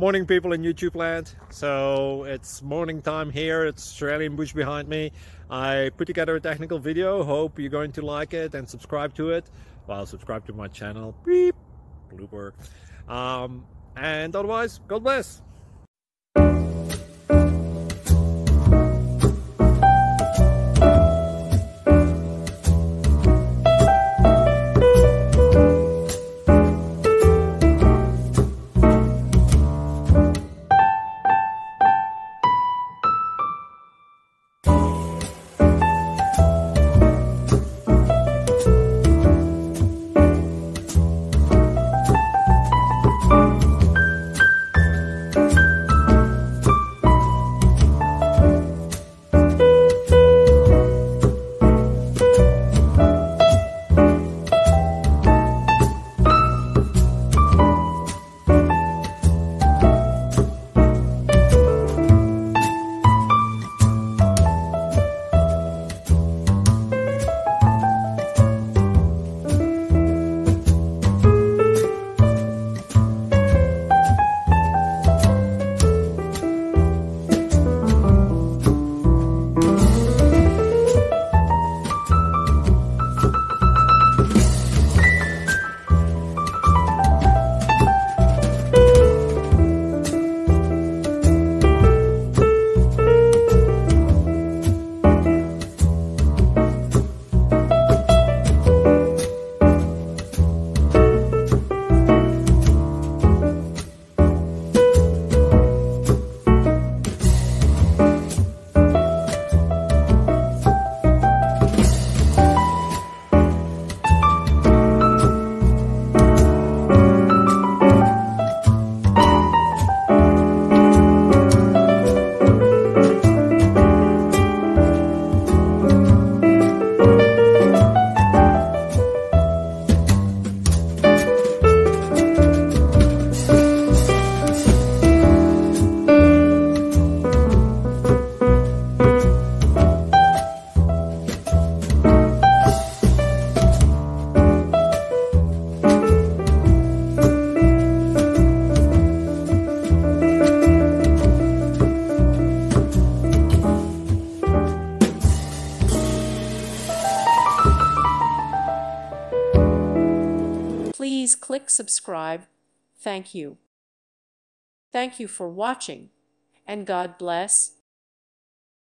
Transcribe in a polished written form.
Morning people in YouTube land. So it's morning time here. It's Australian bush behind me. I put together a technical video. Hope you're going to like it and subscribe to it. Well, subscribe to my channel. Beep. Blooper. And otherwise, God bless. Please click subscribe. Thank you. Thank you for watching, and God bless.